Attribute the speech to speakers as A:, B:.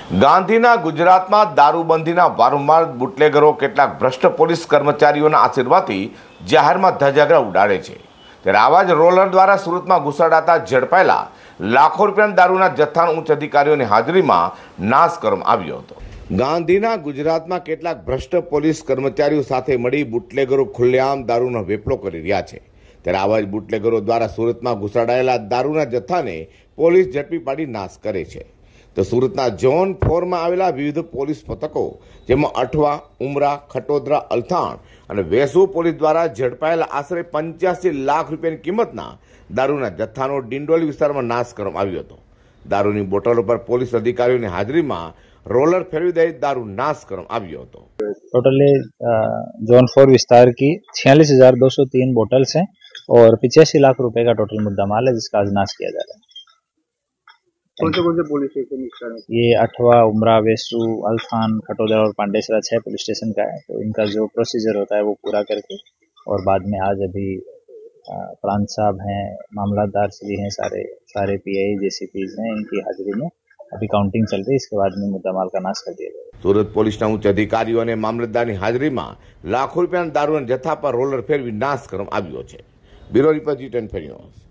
A: ગાંધીના ગુજરાતમાં દારૂબંધીના વારંવાર બુટલેગરો કેટલાક ભ્રષ્ટ પોલીસ કર્મચારીઓના આશીર્વાદથી જાહેરમાં ધજાગરા ઉડાડે છે। ત્યારે આવા જ રોલર દ્વારા સુરતમાં ઘુસાડાતા ઝડપાયેલા લાખો રૂપિયાના દારૂના જથ્થાનો ઉચ્ચ અધિકારીઓની હાજરીમાં નાશ કરવામાં આવ્યો હતો। ગાંધીના ગુજરાતમાં કેટલાક ભ્રષ્ટ પોલીસ કર્મચારીઓ સાથે મળી બુટલેગરો ખુલ્લેઆમ દારૂનો વેપલો કરી રહ્યા છે। ત્યારે આવા જ બુટલેગરો દ્વારા સુરતમાં ઘુસાડાયેલા દારૂના જથ્થાને પોલીસ ઝડપી પાડી નાશ કરે છે। તો સુરતના ઝોન 4 માં આવેલા વિવિધ પોલીસ મથકો જેમાં અઠવા, ઉમરા, ખટોદરા, અલથાણ અને વેસુ પોલીસ દ્વારા ઝડપાયેલા આશરે 85 લાખ રૂપિયાની કિંમતના દારૂના જથ્થાનો ડિંડોલી વિસ્તારમાં નાશ કરવામાં આવ્યો હતો। દારૂની બોટલો પર પોલીસ અધિકારીઓની હાજરીમાં रोलर फेरवी दे दारू नाश કરવામાં આવ્યો હતો।
B: टोटली जोन 4 विस्तार की 46,203 बोतल्स हैं और 85 लाख रुपए का टोटल मुद्दा माल है जिसका आज नाश किया जा रहा है।
C: कौन से पुलिस स्टेशन?
B: ये अठवा, उमरा, वेसू, अल्थान, खटोदरा और पांडेसरा 6 पुलिस स्टेशन का है। तो इनका जो प्रोसीजर होता है वो पूरा करके और बाद में आज अभी प्रांत साहब हैं, मामलादार श्री हैं, सारे पीआई जेसीपीज हैं, इनकी हाजिरी में अभी काउंटिंग चल रही है। इसके बाद में मुद्दा माल का नाश कर दिया गया।
A: सूरत पुलिसના ઉચ્ચ અધિકારીઓ અને મામલતદારની હાજરીમાં લાખો રૂપિયાના દારૂના જથ્થા પર રોલર ફેરવી નાશ કરવામાં આવ્યો છે। Bureau report G10 news.